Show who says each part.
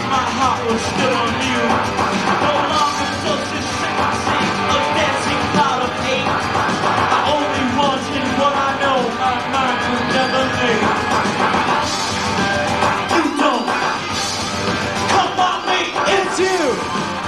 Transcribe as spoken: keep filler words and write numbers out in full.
Speaker 1: my heart was still on you. No longer social sexy, a dancing cloud of hate. I only wanted what I know my mind could never make. You don't come on me, it's you.